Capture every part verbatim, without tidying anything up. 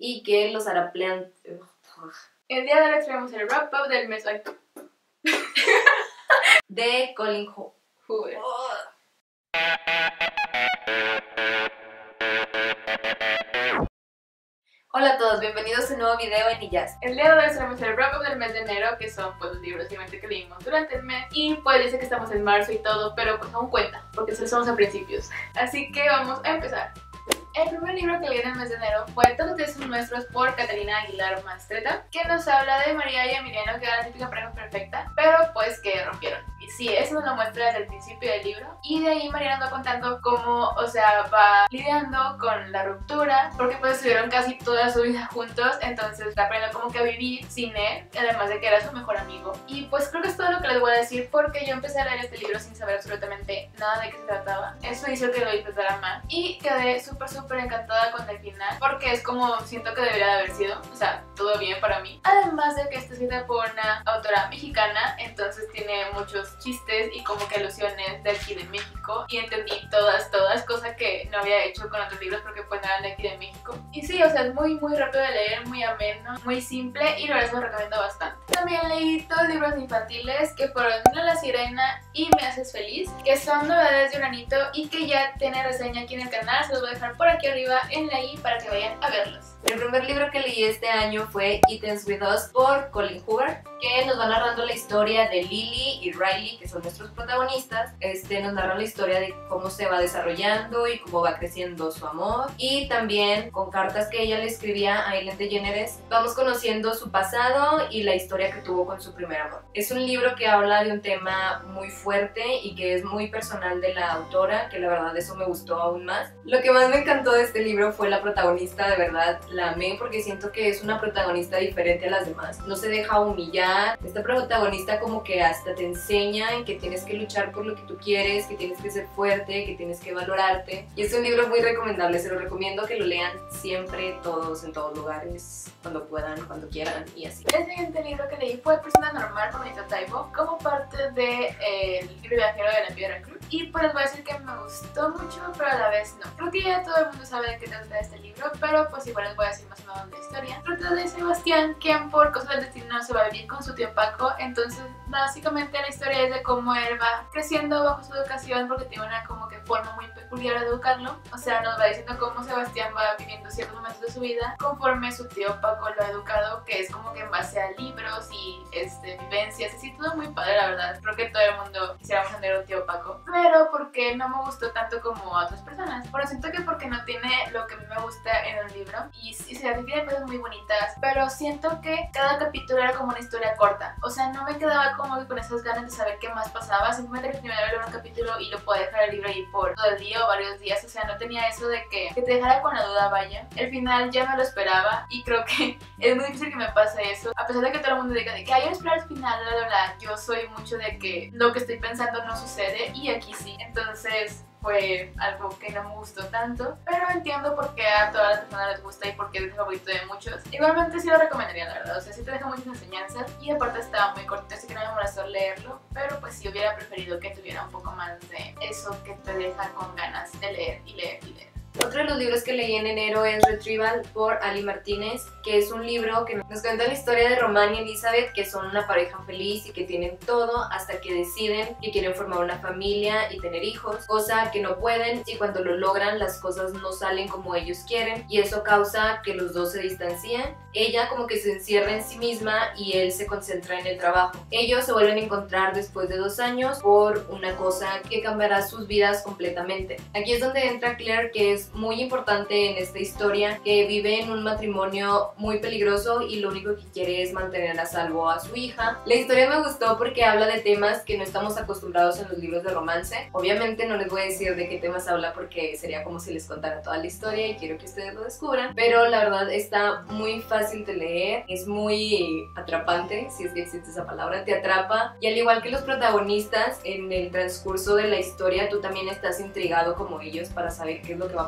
y que los hará plan... El día de hoy traemos el wrap-up del mes de Colin Hoover. Oh. Hola a todos, bienvenidos a un nuevo video en Illas. El día de hoy traemos el wrap-up del mes de enero, que son pues los libros obviamente que leímos durante el mes. Y pues dice que estamos en marzo y todo, pero pues aún cuenta, porque solo estamos a principios. Así que vamos a empezar. El primer libro que leí en el mes de enero fue Todos los días son nuestros por Catalina Aguilar Mastretta, que nos habla de María y Emiliano, que era la típica pareja perfecta, pero pues que rompieron. Y sí, eso nos lo muestra desde el principio del libro. Y de ahí María nos va contando cómo, o sea, va lidiando con la ruptura, porque pues estuvieron casi toda su vida juntos, entonces está aprendiendo como que a vivir sin él, además de que era su mejor amigo. Y pues creo que es todo lo que les voy a decir, porque yo empecé a leer este libro sin saber absolutamente nada de qué se trataba. Eso hizo que lo disfrutara más y quedé súper súper súper encantada con el final, porque es como siento que debería de haber sido, o sea, todo bien para mí. Además de que está escrita por una autora mexicana, entonces tiene muchos chistes y como que alusiones de aquí de México, y entendí todas, todas, cosas que no había hecho con otros libros porque pues no eran de aquí de México. Y sí, o sea, es muy muy rápido de leer, muy ameno, muy simple, y la verdad se lo recomiendo bastante. También leí dos libros infantiles que fueron La Sirena y Me Haces Feliz, que son novedades de Uranito y que ya tiene reseña aquí en el canal, se los voy a dejar por aquí arriba en la i para que vayan a verlos. El primer libro que leí este año fue It Ends With Us por Colin Hoover, que nos va narrando la historia de Lily y Riley, que son nuestros protagonistas. Este, nos narran la historia de cómo se va desarrollando y cómo va creciendo su amor, y también con cartas que ella le escribía a Ellen DeGeneres vamos conociendo su pasado y la historia que tuvo con su primer amor. Es un libro que habla de un tema muy fuerte y que es muy personal de la autora, que la verdad eso me gustó aún más. Lo que más me encantó de este libro fue la protagonista, de verdad la amé porque siento que es una protagonista diferente a las demás. No se deja humillar. Esta protagonista como que hasta te enseña en que tienes que luchar por lo que tú quieres, que tienes que ser fuerte, que tienes que valorarte. Y es un libro muy recomendable, se lo recomiendo que lo lean siempre, todos, en todos lugares, cuando puedan, cuando quieran y así. El siguiente libro que leí fue Persona Normal por Anita Taibo, como parte del de, eh, libro viajero de la Piedra Cruz. Y pues les voy a decir que me gustó mucho, pero a la vez no. Creo que ya todo el mundo sabe de qué trata este libro, pero pues igual les voy a decir más o menos la historia. Trata de Sebastián, quien por cosas del destino se va a vivir con su tío Paco. Entonces básicamente la historia es de cómo él va creciendo bajo su educación, porque tiene una como que forma muy peculiar de educarlo. O sea, nos va diciendo cómo Sebastián va viviendo ciertos momentos de su vida conforme su tío Paco lo ha educado, que es como que en base a libros y este, vivencias, así todo muy padre, la verdad. Creo que todo el mundo quisiéramos tener un tío Paco, pero porque no me gustó tanto como a otras personas. Bueno, siento que porque no tiene lo que a mí me gusta en el libro, y, y se tiene cosas muy bonitas, pero siento que cada capítulo era como una historia corta. O sea, no me quedaba como con esas ganas de saber qué más pasaba. Simplemente que primero leer un capítulo y lo podía dejar el libro ahí por todo el día o varios días. O sea, no tenía eso de que, que te dejara con la duda, vaya. El final ya me lo esperaba y creo que es muy difícil que me pase eso. A pesar de que todo el mundo diga de que hay que esperar el final, bla, bla, bla. Yo soy mucho de que lo que estoy pensando no sucede, y aquí sí. Entonces fue algo que no me gustó tanto, pero entiendo por qué a todas las personas les gusta y por qué es el favorito de muchos. Igualmente sí lo recomendaría, la verdad. O sea, sí te deja muchas enseñanzas y aparte estaba muy cortito, así que no me molestó leerlo, pero pues sí hubiera preferido que tuviera un poco más de eso que te deja con ganas de leer y leer y leer. Otro de los libros que leí en enero es Retrieval por Ali Martínez, que es un libro que nos cuenta la historia de Román y Elizabeth, que son una pareja feliz y que tienen todo hasta que deciden que quieren formar una familia y tener hijos, cosa que no pueden, y cuando lo logran las cosas no salen como ellos quieren, y eso causa que los dos se distancien. Ella como que se encierra en sí misma y él se concentra en el trabajo. Ellos se vuelven a encontrar después de dos años por una cosa que cambiará sus vidas completamente. Aquí es donde entra Claire, que es muy importante en esta historia, que vive en un matrimonio muy peligroso y lo único que quiere es mantener a salvo a su hija. La historia me gustó porque habla de temas que no estamos acostumbrados en los libros de romance. Obviamente no les voy a decir de qué temas habla porque sería como si les contara toda la historia y quiero que ustedes lo descubran, pero la verdad está muy fácil de leer, es muy atrapante, si es que existe esa palabra, te atrapa, y al igual que los protagonistas, en el transcurso de la historia tú también estás intrigado como ellos para saber qué es lo que va a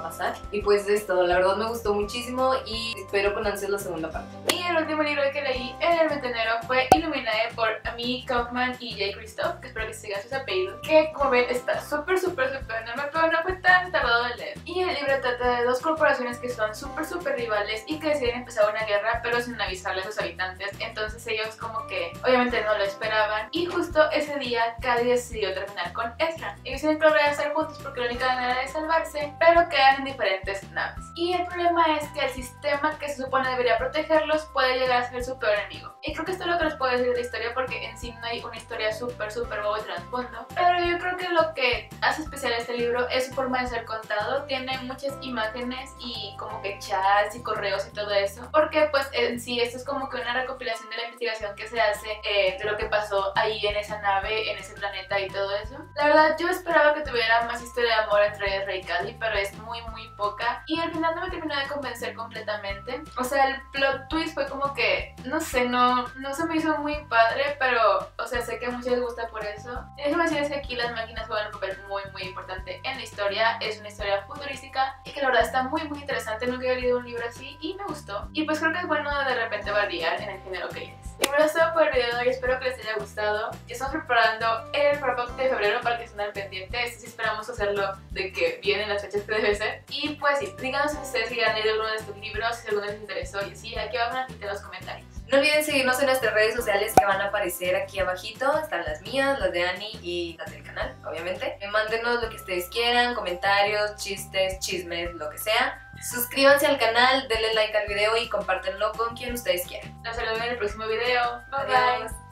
pasar. Y pues es todo, la verdad me gustó muchísimo y espero con ansias la segunda parte. Y el último libro que leí en el mes de enero fue Illuminae por Amy Kaufman y Jay Kristoff, que espero que sigan sus apellidos, que como ven está súper súper súper enorme, pero no fue tan tardado de leer. Y el libro trata de dos corporaciones que son súper súper rivales y que deciden empezar una guerra pero sin avisarle a sus habitantes. Entonces ellos como que obviamente no lo esperaban y justo ese día Cady decidió terminar con Ezra. Ellos tienen que volver a estar juntos porque la única manera de salvarse, pero quedan en diferentes naves. Y el problema es que el sistema que se supone debería protegerlos puede llegar a ser su peor enemigo. Y creo que esto es lo que les puedo decir de la historia porque en sí no hay una historia súper súper boba y trasfondo. Pero yo creo que lo que hace especial este libro es su forma de ser contado. Tiene muchas imágenes y como que chats y correos y todo eso. Porque pues en sí esto es como que una recopilación de la investigación que se hace eh, de lo que pasó ahí en esa nave, en ese planeta y todo eso. La verdad yo esperaba que tuviera más historia de amor entre Ezra y Cady, pero es muy muy poca. Y al final no me terminó de convencer completamente. O sea, el plot twist fue como que, no sé, no, no se me hizo muy padre, pero, o sea, sé que a muchos les gusta por eso. Y déjame decirles que aquí las máquinas juegan un papel muy, muy importante en la historia. Es una historia futurística y que la verdad está muy, muy interesante. Nunca he leído un libro así y me gustó. Y pues creo que es bueno de repente variar en el género que lees. Y por eso por el video de hoy, espero que les haya gustado. Estamos preparando el wrap-up de febrero para que estén al pendiente. Este sí esperamos hacerlo de que vienen las fechas que debe ser. Y pues sí, díganos si ustedes si han leído alguno de estos libros, si alguno les interesó y así, aquí abajo en los comentarios. No olviden seguirnos en nuestras redes sociales que van a aparecer aquí abajito. Están las mías, las de Ani y las del canal, obviamente. Mándenos lo que ustedes quieran, comentarios, chistes, chismes, lo que sea. Suscríbanse al canal, denle like al video y compártenlo con quien ustedes quieran. Nos vemos en el próximo video. Bye Adiós. bye.